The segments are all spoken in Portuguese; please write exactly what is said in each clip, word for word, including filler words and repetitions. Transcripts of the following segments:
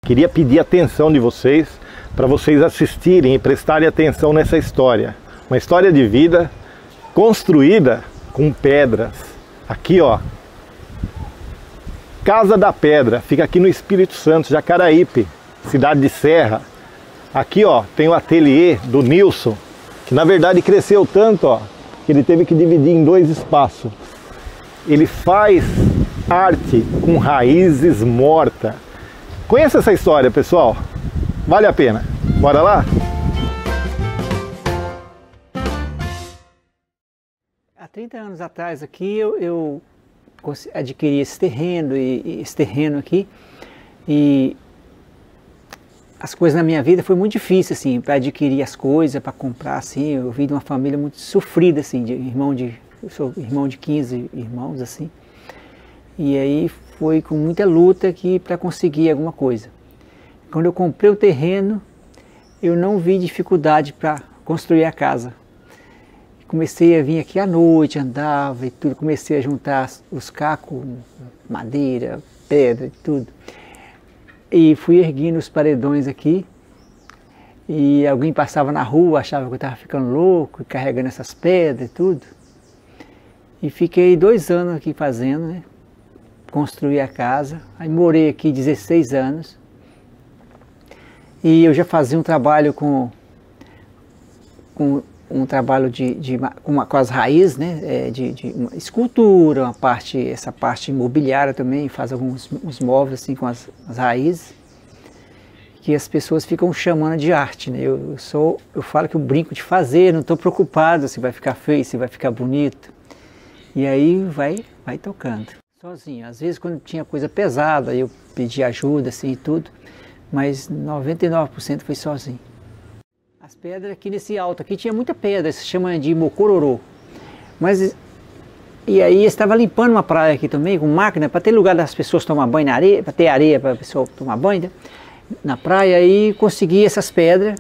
Queria pedir a atenção de vocês, para vocês assistirem e prestarem atenção nessa história. Uma história de vida construída com pedras. Aqui, ó, Casa da Pedra, fica aqui no Espírito Santo, Jacaraípe, cidade de Serra. Aqui, ó, tem o ateliê do Nilson, que na verdade cresceu tanto, ó, que ele teve que dividir em dois espaços. Ele faz arte com raízes mortas. Conhece essa história, pessoal? Vale a pena. Bora lá? Há trinta anos atrás aqui eu, eu adquiri esse terreno, e, esse terreno aqui, e as coisas na minha vida foi muito difícil assim, para adquirir as coisas, para comprar assim. Eu vim de uma família muito sofrida assim, de irmão de eu sou irmão de quinze irmãos assim. E aí foi com muita luta aqui para conseguir alguma coisa. Quando eu comprei o terreno, eu não vi dificuldade para construir a casa. Comecei a vir aqui à noite, andava e tudo, comecei a juntar os cacos, madeira, pedra e tudo. E fui erguendo os paredões aqui, e alguém passava na rua, achava que eu estava ficando louco, carregando essas pedras e tudo. E fiquei dois anos aqui fazendo, né? Construí a casa, aí morei aqui dezesseis anos. E eu já fazia um trabalho com, com um trabalho de, de, com, uma, com as raízes, né? É, de, de uma escultura, uma parte, essa parte imobiliária também, faz alguns uns móveis assim com as, as raízes, que as pessoas ficam chamando de arte, né? Eu, eu, sou, eu falo que eu brinco de fazer, não estou preocupado se vai ficar feio, se vai ficar bonito. E aí vai, vai tocando. Sozinho, às vezes quando tinha coisa pesada, eu pedi ajuda assim e tudo, mas noventa e nove por cento foi sozinho. As pedras aqui nesse alto, aqui tinha muita pedra, se chama de mocororô. Mas, e aí estava limpando uma praia aqui também, com máquina, para ter lugar das pessoas tomar banho na areia, para ter areia para a pessoa tomar banho, né? Na praia, aí consegui essas pedras,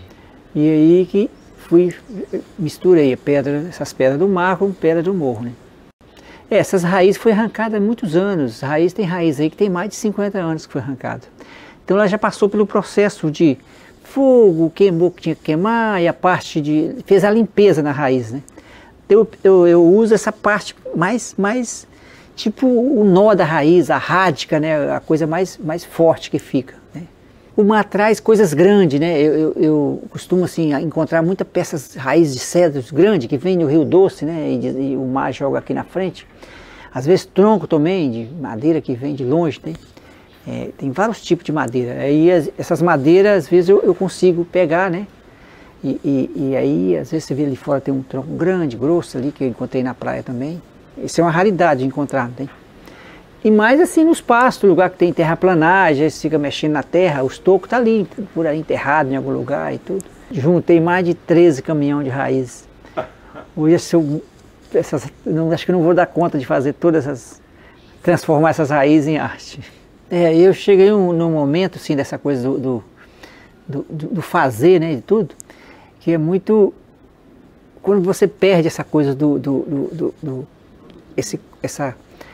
e aí que fui, misturei a pedra, essas pedras do mar com pedra do morro, né? É, essas raízes foi arrancadas há muitos anos. A raiz tem raiz aí que tem mais de cinquenta anos que foi arrancada. Então ela já passou pelo processo de fogo, queimou o que tinha que queimar, e a parte de... fez a limpeza na raiz, né? Então eu, eu, eu uso essa parte mais, mais tipo o nó da raiz, a rádica, né? A coisa mais, mais forte que fica, né? O mar traz coisas grandes, né? Eu, eu, eu costumo assim, encontrar muitas peças, raízes de cedros grandes que vêm do Rio Doce, né? E, e o mar joga aqui na frente. Às vezes tronco também, de madeira que vem de longe, né? É, tem vários tipos de madeira. Aí as, essas madeiras, às vezes eu, eu consigo pegar, né? E, e, e aí, às vezes você vê ali fora, tem um tronco grande, grosso ali, que eu encontrei na praia também. Isso é uma raridade de encontrar, não tem? E mais assim nos pastos, lugar que tem terraplanagem, aí você fica mexendo na terra, os tocos estão ali, por aí enterrados em algum lugar e tudo. Juntei mais de treze caminhões de raízes. Hoje, se eu, essas, não, acho que não vou dar conta de fazer todas essas, transformar essas raízes em arte. É, eu cheguei um, num momento assim dessa coisa do, do, do, do fazer, né, de tudo, que é muito, quando você perde essa coisa do, do, do, do, do esse, essa,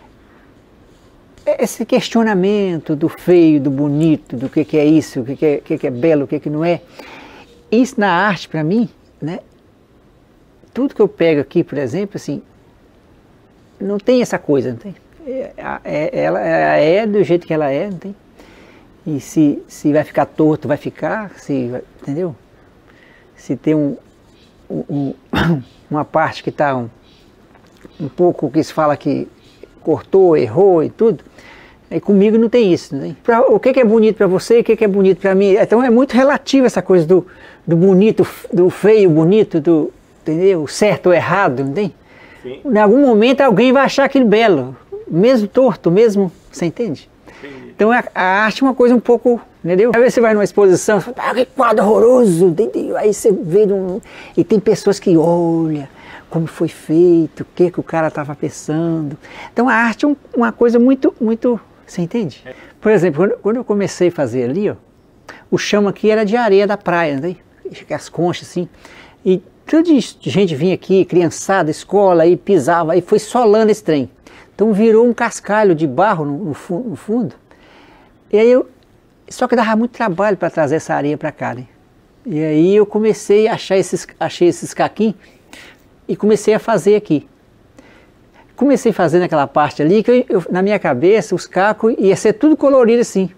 esse questionamento do feio, do bonito, do que, que é isso, o que, que, é, que, que é belo, o que, que não é. Isso na arte, para mim, né, tudo que eu pego aqui, por exemplo, assim, não tem essa coisa, não tem? É, é, ela é do jeito que ela é, não tem? E se, se vai ficar torto, vai ficar, se, entendeu? Se tem um, um, uma parte que está um, um pouco, que se fala que cortou, errou e tudo, aí comigo não tem isso, não tem? Pra, o que, que é bonito para você, o que, que é bonito para mim? Então é muito relativo essa coisa do, do bonito, do feio, bonito, do, entendeu? O certo ou errado, não tem? Sim. Em algum momento alguém vai achar aquilo belo, mesmo torto, mesmo, você entende? Entendi. Então a, a arte é uma coisa um pouco, entendeu? Às vezes você vai numa exposição, você fala, ah, que quadro horroroso, aí você vê, um, e tem pessoas que olham como foi feito, o que, que o cara estava pensando. Então a arte é um, uma coisa muito, muito, você entende? Por exemplo, quando, quando eu comecei a fazer ali, ó, o chão aqui era de areia da praia, né? As conchas assim, e toda gente vinha aqui, criançada, escola, aí pisava, aí foi solando esse trem. Então virou um cascalho de barro no, no, no fundo. E aí eu, Só que dava muito trabalho para trazer essa areia para cá, né? E aí eu comecei a achar esses, achei esses caquinhos e comecei a fazer aqui. Comecei fazendo aquela parte ali, que eu, eu, na minha cabeça os cacos ia ser tudo colorido assim.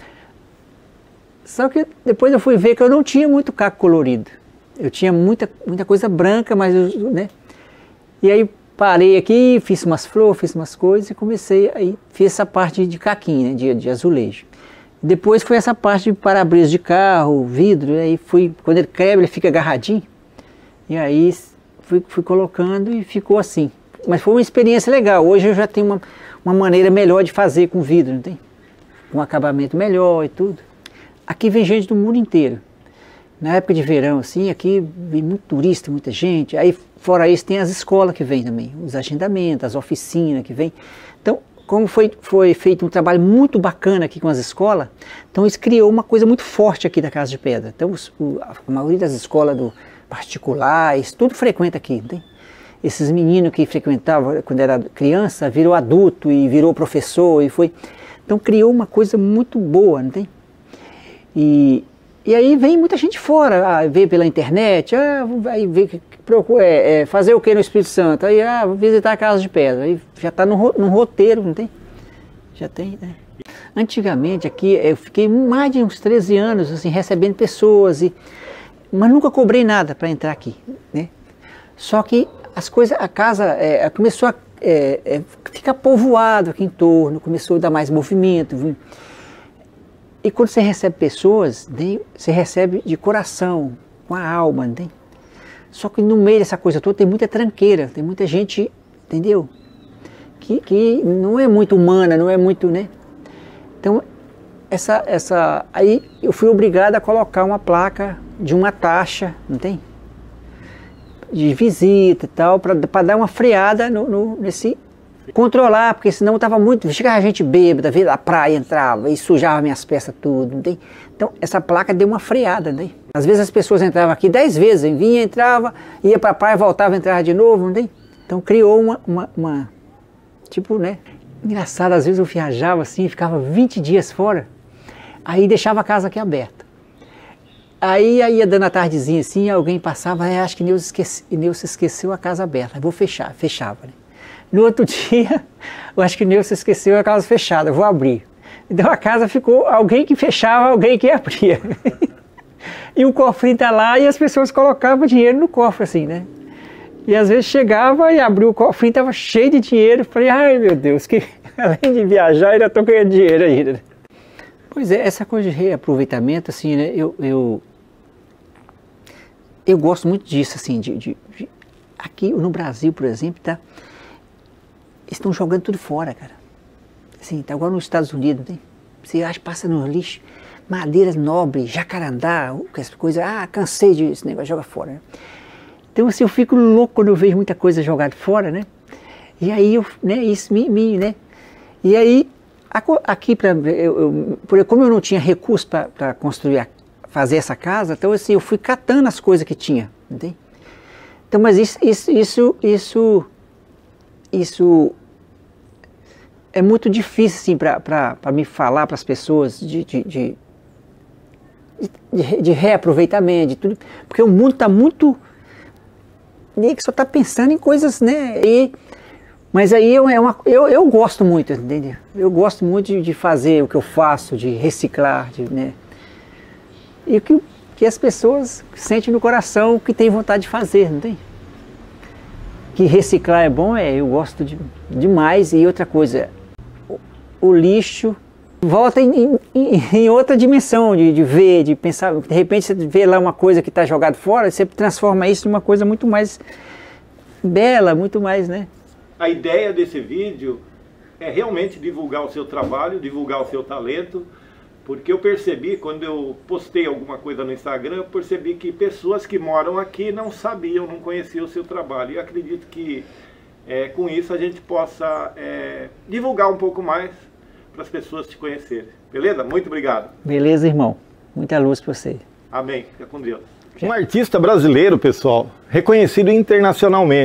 Só que depois eu fui ver que eu não tinha muito caco colorido. Eu tinha muita, muita coisa branca, mas, né? E aí parei aqui, fiz umas flores, fiz umas coisas e comecei, aí fiz essa parte de caquinho, né? de, de azulejo. Depois foi essa parte de para-brisa de carro, vidro, e aí fui, quando ele quebra ele fica agarradinho. E aí fui, fui colocando e ficou assim. Mas foi uma experiência legal. Hoje eu já tenho uma, uma maneira melhor de fazer com vidro, não tem? Um acabamento melhor e tudo. Aqui vem gente do mundo inteiro. Na época de verão, assim, aqui vem muito turista, muita gente. Aí, fora isso, tem as escolas que vêm também, os agendamentos, as oficinas que vêm. Então, como foi, foi feito um trabalho muito bacana aqui com as escolas, então isso criou uma coisa muito forte aqui da Casa de Pedra. Então, os, o, a maioria das escolas do particulares, tudo frequenta aqui, não tem? Esses meninos que frequentavam quando era criança, virou adulto e virou professor e foi... Então criou uma coisa muito boa, não tem? E, e aí vem muita gente fora, ah, vê pela internet, ah, aí vê, procura, é, é, fazer o que no Espírito Santo? Aí, ah, vou visitar a Casa de Pedra, aí já está no, no roteiro, não tem? Já tem, né? Antigamente aqui eu fiquei mais de uns treze anos assim, recebendo pessoas, e, mas nunca cobrei nada para entrar aqui, né? Só que as coisas, a casa é, começou a é, é, ficar povoado aqui em torno, começou a dar mais movimento. Viu? E quando você recebe pessoas, né, você recebe de coração, com a alma, né? Só que no meio dessa coisa toda tem muita tranqueira, tem muita gente, entendeu? Que, que não é muito humana, não é muito, né? Então, essa, essa, aí eu fui obrigado a colocar uma placa de uma taxa, não tem? De visita e tal, para dar uma freada no, no, nesse... Controlar, porque senão estava muito... Chegava gente bêbada, veio da praia, entrava e sujava minhas peças tudo, não tem? Então, essa placa deu uma freada, não tem? Às vezes as pessoas entravam aqui dez vezes, vinha, entrava, ia para a praia, voltava, entrava de novo, não tem? Então, criou uma, uma, uma... Tipo, né? Engraçado, às vezes eu viajava assim, ficava vinte dias fora, aí deixava a casa aqui aberta. Aí ia dando a tardezinha assim, alguém passava, ah, acho que Neuza esquece, Neuza esqueceu a casa aberta, vou fechar, fechava. Né? No outro dia, eu acho que Neuza esqueceu a casa fechada, vou abrir. Então a casa ficou, alguém que fechava, alguém que abria. E o cofrinho está lá e as pessoas colocavam dinheiro no cofre assim, né? E às vezes chegava e abriu o cofrinho, estava cheio de dinheiro, falei, ai meu Deus, que além de viajar ainda estou ganhando dinheiro ainda. Pois é, essa coisa de reaproveitamento, assim, né, eu... eu Eu gosto muito disso, assim, de, de, de, aqui no Brasil, por exemplo, tá, estão jogando tudo fora, cara. Assim, tá igual nos Estados Unidos, tem? Você acha, passa no lixo, madeiras nobres, jacarandá, essas coisas, ah, cansei desse negócio, joga fora. Né? Então, assim, eu fico louco quando eu vejo muita coisa jogada fora, né? E aí, eu, né, isso me, me né? E aí, aqui, pra, eu, eu, como eu não tinha recurso para construir a fazer essa casa, então assim, eu fui catando as coisas que tinha, entende? Então, mas isso, isso, isso, isso, isso é muito difícil, assim, para me falar para as pessoas de, de, de, de, de reaproveitamento, de tudo, porque o mundo está muito, que só está pensando em coisas, né, e, mas aí eu, é uma, eu, eu gosto muito, entende? Eu gosto muito de, de fazer o que eu faço, de reciclar, de, né, e que, que as pessoas sentem no coração que tem vontade de fazer, não tem? Que reciclar é bom, é, eu gosto de, demais. E outra coisa, o, o lixo volta em, em, em outra dimensão de, de ver, de pensar. De repente você vê lá uma coisa que está jogada fora, você transforma isso em uma coisa muito mais bela, muito mais, né? A ideia desse vídeo é realmente divulgar o seu trabalho, divulgar o seu talento. Porque eu percebi, quando eu postei alguma coisa no Instagram, eu percebi que pessoas que moram aqui não sabiam, não conheciam o seu trabalho. E eu acredito que é, com isso a gente possa é, divulgar um pouco mais para as pessoas te conhecerem. Beleza? Muito obrigado. Beleza, irmão. Muita luz para você. Amém. Fica com Deus. Um artista brasileiro, pessoal, reconhecido internacionalmente.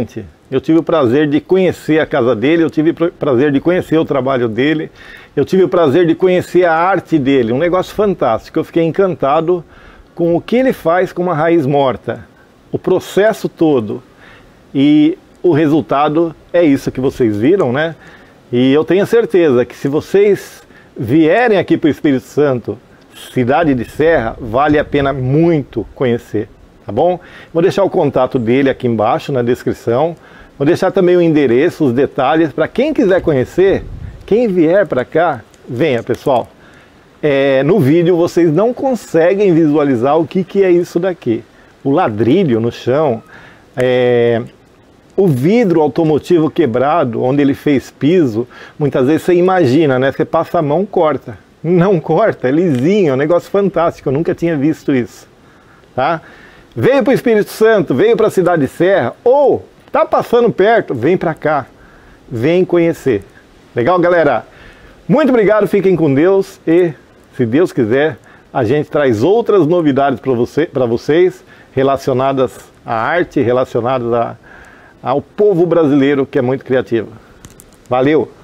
Eu tive o prazer de conhecer a casa dele, eu tive o prazer de conhecer o trabalho dele, eu tive o prazer de conhecer a arte dele, um negócio fantástico. Eu fiquei encantado com o que ele faz com uma raiz morta, o processo todo, e o resultado é isso que vocês viram, né? E eu tenho certeza que se vocês vierem aqui para o Espírito Santo, Cidade de Serra, vale a pena muito conhecer, tá bom? Vou deixar o contato dele aqui embaixo na descrição, vou deixar também o endereço, os detalhes, para quem quiser conhecer, quem vier para cá, venha pessoal. É, no vídeo vocês não conseguem visualizar o que, que é isso daqui. O ladrilho no chão, é, o vidro automotivo quebrado, onde ele fez piso, muitas vezes você imagina, né? Você passa a mão, corta. Não corta, é lisinho, é um negócio fantástico, eu nunca tinha visto isso. Tá? Veio para o Espírito Santo, veio para a Cidade de Serra, ou tá passando perto, vem para cá, vem conhecer. Legal, galera? Muito obrigado, fiquem com Deus e, se Deus quiser, a gente traz outras novidades para você, para vocês relacionadas à arte, relacionadas a, ao povo brasileiro que é muito criativo. Valeu!